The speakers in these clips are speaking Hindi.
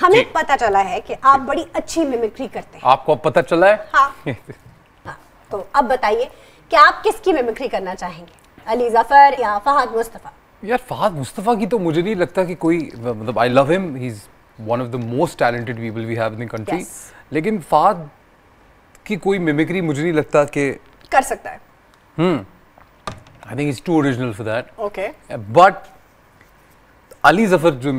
हमें पता चला है कि आप बड़ी अच्छी मिमिक्री करते हैं। आपको अब पता चला है? हाँ। हाँ, तो अब बताइए कि आप किसकी मिमिक्री करना चाहेंगे, अली जफर या फहद मुस्तफा? यार फहद मुस्तफा की तो मुझे नहीं लगता कि कोई, मतलब I love him, he is one of the most talented people we have in the country, लेकिन फहद की कोई मिमिक्री मुझे नहीं लगता कि कर सकता है। I think is too original for that. Okay, but Ali Zafar जो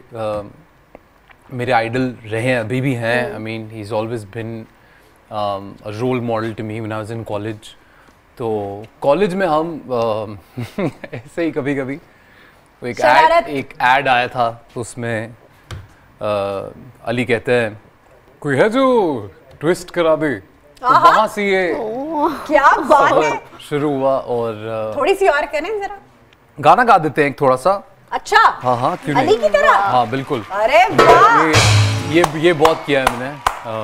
मेरे आइडल रहे हैं, अभी भी हैं, I mean he is always been a role model to me when I was in college. तो कॉलेज में हम ऐसे ही कभी कभी एक ऐड आया था, तो उसमें अली कहते हैं कोई है जो ट्विस्ट करा दे, तो वहां से ये क्या बात है शुरू हुआ। और थोड़ी सी और करें जरा, गाना गा देते हैं एक थोड़ा सा। अच्छा, हाँ हाँ, क्यों अली की तरह? हाँ बिल्कुल। अरे वाह, ये बहुत किया है मैंने।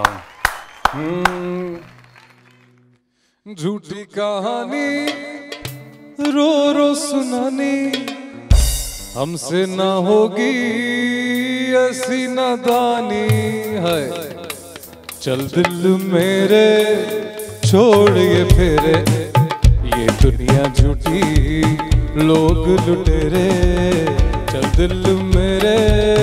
झूठी कहानी रो रो सुनानी, हमसे ना होगी ऐसी नादानी है, चल दिल मेरे छोड़ ये फेरे, ये दुनिया झूठी लोग लुटेरे, चल दिल मेरे।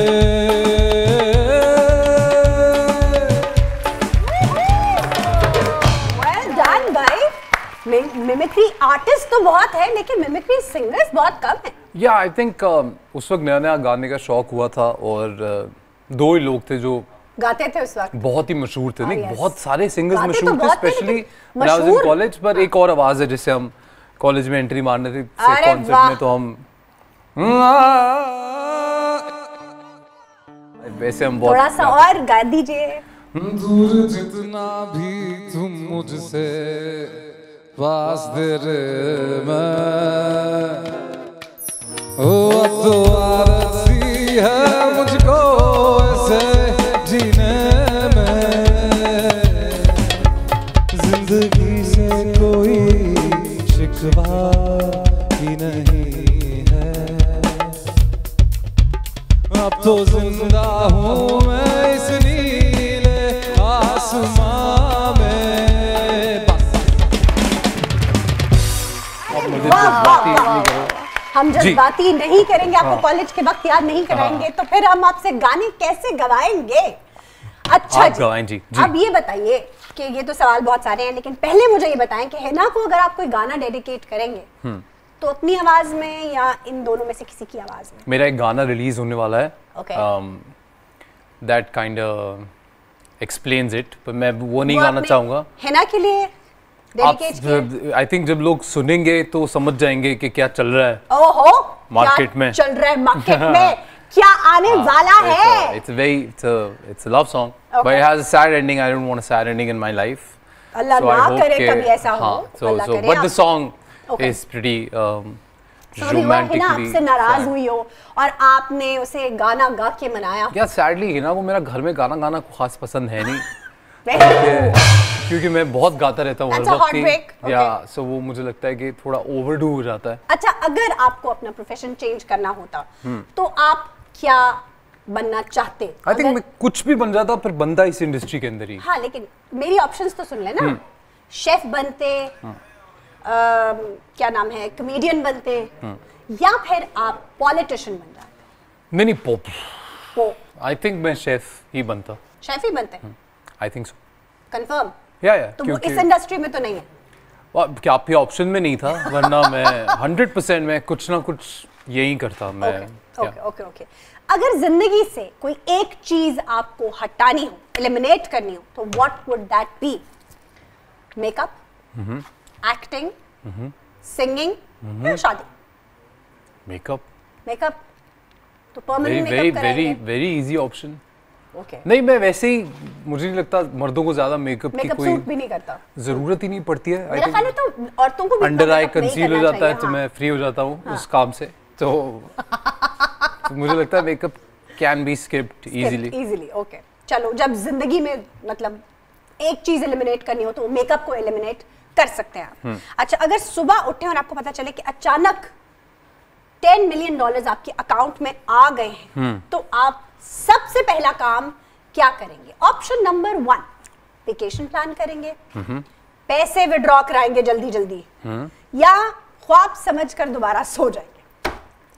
well done भाई, मिमिक्री आर्टिस्ट तो बहुत है लेकिन मिमिक्री सिंगर्स बहुत कम है। या आई थिंक उस वक्त नया नया गाने का शौक हुआ था, और दो ही लोग थे जो गाते थे उस वक्त, बहुत ही मशहूर थे। नहीं, yes. बहुत सारे सिंगर्स मशहूर तो थे, specially when I was in college. पर एक और आवाज है जिससे हम कॉलेज में एंट्री मारने थे कॉन्सर्ट में, तो हम वैसे हम बहुत थोड़ा सा और गा दीजिए। दूर जितना भी तुम मुझसे पास दे रे मैं, ओ अब तो आदत सी है मुझको ऐसे जीने में, जिंदगी से कोई शिकवा ही नहीं है, अब तो जिंदा हूँ मैं इस नीले आसमां में। हम जज्बाती नहीं करेंगे, आपको कॉलेज के वक्त याद नहीं कराएंगे, तो फिर हम आपसे गाने कैसे गवाएंगे? अच्छा जी, अब ये बताइए कि ये तो सवाल बहुत सारे हैं, लेकिन पहले मुझे ये बताएं कि हिना को अगर आप कोई गाना डेडिकेट करेंगे तो अपनी आवाज में या इन दोनों में से किसी की आवाज में? मेरा एक गाना रिलीज होने वाला है, दैट काइंड एक्सप्लेन्स इट, पर मैं वो नहीं गाना चाहूंगा। हिना के लिए डेडिकेट किया? आई थिंक जब लोग सुनेंगे तो समझ जाएंगे कि क्या चल रहा है ओहो, मार्केट में, चल रहा है मार्केट में, क्या आने वाला है? It's a love song, but it has a sad ending. I don't want a sad ending in my life. अल्लाह ना करे कभी ऐसा हो। But the song is pretty romantically. Hina आपसे नाराज हुई हो और आपने उसे गाना गा के मनाया? या सैडली हिना को मेरा घर में गाना गाना खास पसंद है नहीं, क्योंकि मैं बहुत गाता रहता हूँ हर वक्त, या सो वो मुझे लगता है कि थोड़ा ओवरडू हो जाता है। अच्छा, अगर आपको अपना प्रोफेशन चेंज करना होता तो आप क्या बनना चाहते? आई थिंक मैं कुछ भी बन जाता, फिर बंदा इस इंडस्ट्री के अंदर ही। हाँ, लेकिन मेरी ऑप्शंस तो सुन लेना। शेफ बनते, क्या नाम है, कॉमेडियन बनते, या फिर आप पॉलिटिशियन बन जाते? नहीं, पॉप। आई थिंक मैं शेफ ही बनता। शेफ ही बनते? I think so. कंफर्म? या तो वो इस इंडस्ट्री में तो नहीं है? क्या आपके ऑप्शन में नहीं था, वरना मैं 100% मैं कुछ ना कुछ यही करता मैं। ओके। अगर जिंदगी से कोई एक चीज आपको हटानी हो, एलिमिनेट करनी हो, तो what would that be? Makeup, acting, singing या शादी? मेकअप तो परमानेंट मेकअप कराएंगे। Very easy option. Okay. नहीं, मैं वैसे ही, मुझे नहीं लगता मर्दों को ज्यादा मेकअप की कोई सूट भी नहीं करता, जरूरत ही नहीं पड़ती है। मेरा ख्याल है तो औरतों को भी अंडर आई कंसील हो जाता है, तो मैं फ्री हो जाता हूँ उस काम से, तो मुझे लगता है makeup can be skipped easily. Okay, चलो, जब जिंदगी में मतलब एक चीज एलिमिनेट करनी हो तो मेकअप को एलिमिनेट कर सकते हैं आप। अच्छा, अगर सुबह उठे और आपको पता चले कि अचानक $10 मिलियन आपके अकाउंट में आ गए हैं, तो आप सबसे पहला काम क्या करेंगे? ऑप्शन नंबर 1, वेकेशन प्लान करेंगे, पैसे विड्रॉ कराएंगे जल्दी जल्दी, या ख्वाब समझकर दोबारा सो जाएंगे?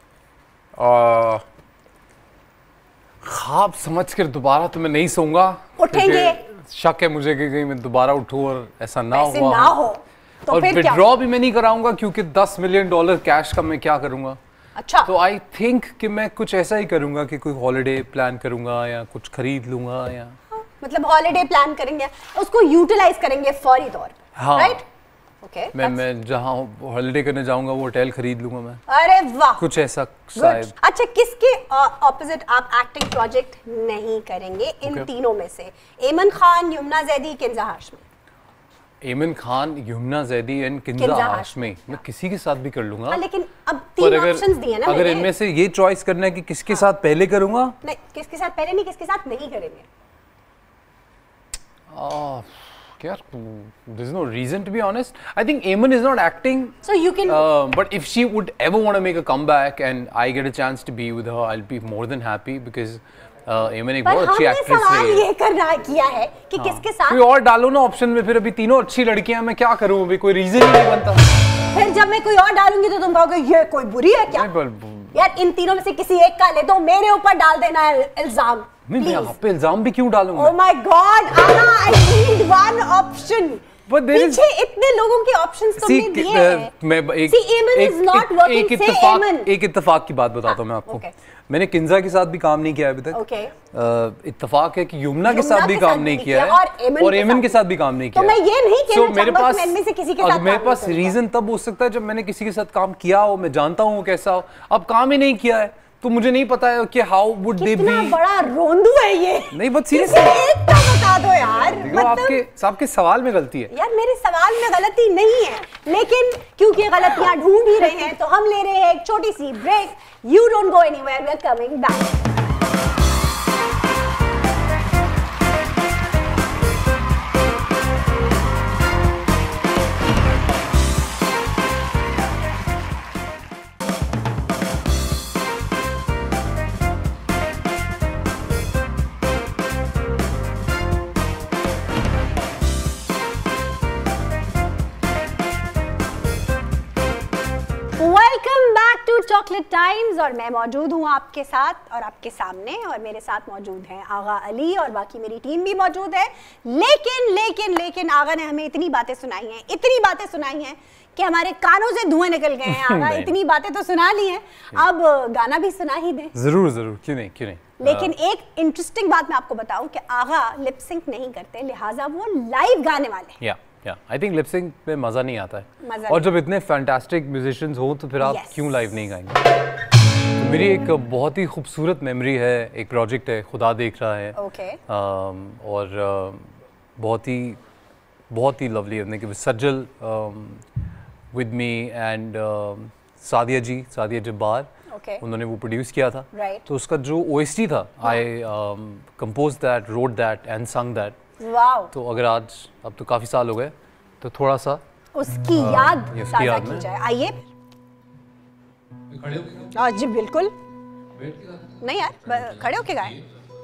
ख्वाब समझकर दोबारा तो मैं नहीं सोऊंगा, उठेंगे। शक है मुझे कि कहीं मैं दोबारा उठूं और ऐसा ना पैसे ना हो तो और फिर क्या? विड्रॉ भी मैं नहीं कराऊंगा क्योंकि $10 मिलियन कैश का मैं क्या करूंगा। अच्छा, तो आई थिंक कि मैं कुछ ऐसा ही करूंगा कि कोई हॉलिडे प्लान करूंगा या कुछ खरीद लूंगा या मतलब हॉलिडे प्लान करेंगे, उसको यूटिलाइज करेंगे फौरी तौर पे, हाँ। राइट? ओके, मैं जहाँ हॉलिडे करने जाऊंगा वो होटल खरीद लूंगा मैं। अरे वाह, कुछ ऐसा शायद। अच्छा, किसके ऑपोजिट आप एक्टिंग प्रोजेक्ट नहीं करेंगे इन तीनों में से? एमन खान, यमुना जैदी, किंजा हाशमी? एमन खान, यमुना जैदी एंड किंजा हाशमी। मैं किसी के साथ भी कर लूंगा। हाँ, लेकिन अब 3 ऑप्शंस दिए ना अगर इनमें से ये चॉइस करना है कि किसके साथ पहले करूंगा, नहीं, किसके साथ पहले नहीं, किसके साथ नहीं करेंगे? यार, there's no reason to be honest. I think Eamon is not acting. So you can. But if she would ever want to make a comeback and I get a chance to be with her, I'll be more than happy because Eamon एक बहुत अच्छी एक्ट्रेस है। हमने ये करना किया है कि किसके साथ। कोई और डालो ना ऑप्शन में, फिर अभी तीनों अच्छी लड़कियां, मैं क्या करूं? अभी कोई रीजन ही नहीं बनता। फिर जब मैं कोई और डालूंगी तो तुम कहोगे ये कोई बुरी है क्या? यार, इन तीनों में से किसी एक का ले दो, मेरे ऊपर डाल देना है इल्जाम। मैं आप पे इल्जाम भी क्यों डालूंगा? Oh my God, Anna, I need one option. पीछे इतने लोगों के ऑप्शंस तुमने दिए हैं। मैं एक इत्तेफाक की बात बताता हूँ मैं आपको। मैंने किंजा के साथ भी काम नहीं किया अभी तक। इत्तेफाक है कि यमुना के साथ भी काम नहीं किया है और एमन के साथ भी काम नहीं किया। तो मैं ये नहीं कहना चाहूंगा कि इनमें से किसी के साथ मेरे पास रीजन तब हो सकता है जब मैंने किसी के साथ काम किया हो, मैं जानता हूँ कैसा हो। अब काम ही नहीं किया है तो मुझे नहीं पता है कि हाउ वुड दे बी। कितना बड़ा रोंदू है ये। नहीं, बट सीरियसली एक तो बता दो यार। मतलब आपके सवाल में गलती है। यार, मेरे सवाल में गलती नहीं है, लेकिन क्योंकि गलतियां ढूंढ ही रहे हैं तो हम ले रहे हैं एक छोटी सी break. You don't go anywhere, we are coming back. Welcome back to Chocolate Times और मैं मौजूद हूँ आपके साथ और आपके सामने, और मेरे साथ मौजूद हैं आगा अली और बाकी मेरी टीम भी मौजूद है। लेकिन आगा ने हमें इतनी बातें सुनाई हैं कि हमारे कानों से धुएं निकल गए हैं। आगा इतनी बातें तो सुना ली हैं, अब गाना भी सुना ही दें। जरूर, क्यों नहीं। लेकिन एक इंटरेस्टिंग बात मैं आपको बताऊं कि आगा लिप सिंक नहीं करते, लिहाजा वो लाइव गाने वाले हैं। आई थिंक लिप सिंक में मजा नहीं आता है, और जब इतने फैंटास्टिक म्यूजिशियंस हो तो फिर आप क्यों लाइव नहीं गाएंगे? तो मेरी एक बहुत ही खूबसूरत मेमोरी है, एक प्रोजेक्ट है खुदा देख रहा है। और बहुत ही लवली है। Sajal with me and Sadia Jabbar, उन्होंने वो प्रोड्यूस किया था। तो उसका जो OST था, I compose that, wrote that and sung that. तो अगर आज, अब तो काफी साल हो गए, तो थोड़ा सा उसकी याद ताज़ा की जाए। आइए। जी बिल्कुल। नहीं यार, खड़े होके गाएं।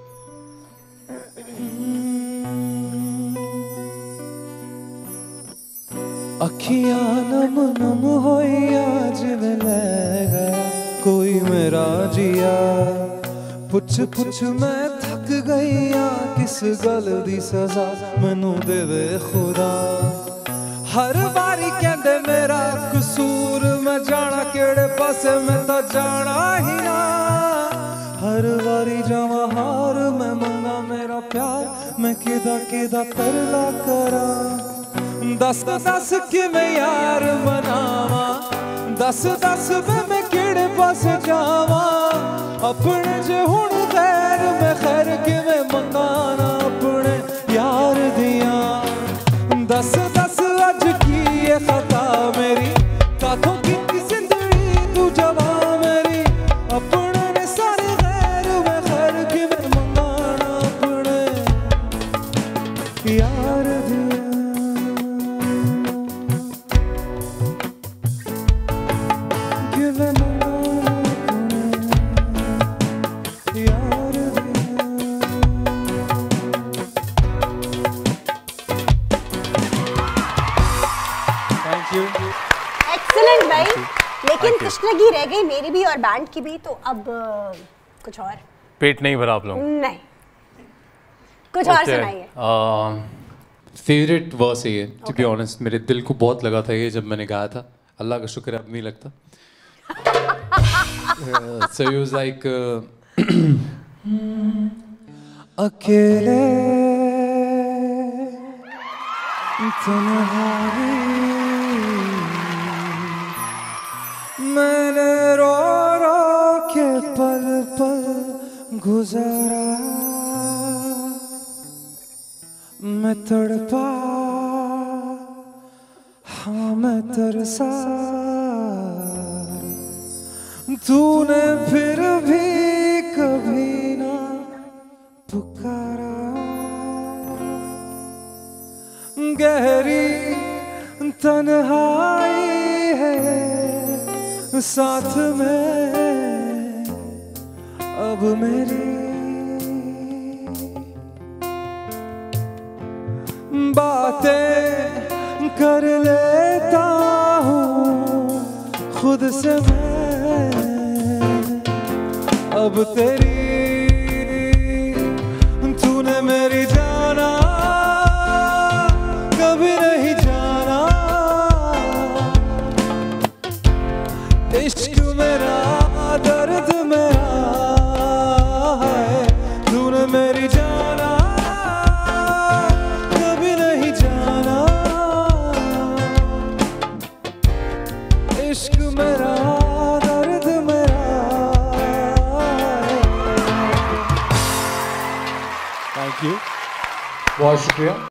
अखियां नम नम होई आज मैं ले गया कोई मेरा जिया, पुछ मैं थक गई आ किस गल दी सजा मैनू देवे खुदा। हर बारी कहंदे मेरा कसूर, मैं जाना केड़े पासे मैं तो जाना ही ना। हर बारी जावा हार मैं मंगा मेरा प्यार, मैं किदा तरला करा। दस कि मैं यार बनावा, दस मैं केड़े पासे जावा। अपने जे हुण गैर मैं खैर कि मैं मंगाना अपने यार दिया। दस अज की ये खता मेरी, काथों की जिंदगी तू जवा मेरी। अपने ने सारे गैर मैं खैर कि मैं मंगाना अपने यार दिया। कि मैं मंगाना अपने यार दिया। लेकिन तशनगी रह गई मेरी भी और बैंड की भी, तो अब कुछ और। पेट नहीं भरा आप लोग? नहीं, कुछ और सुनाइए। फेवरेट वर्स है ये, टू बी ऑनेस्ट। मेरे दिल को बहुत लगा था ये जब मैंने गाया था। अल्लाह का शुक्र है अब नहीं लगता। So it was like अकेले तन्हाई मैंने रो रो के पल पल गुजारा, मैं तड़पा हाँ मैं तरसा, तूने फिर भी कभी ना पुकारा। गहरी तन्हाई है साथ में अब मेरी, बातें कर लेता हूँ खुद से मैं अब तेरी, तूने मेरी जाना कभी नहीं जाना, इश्क मेरा दर्द मेरा है, तूने मेरी जाना कभी नहीं जाना, इश्क मेरा दर्द मेरा। थैंक यू, बहुत शुक्रिया।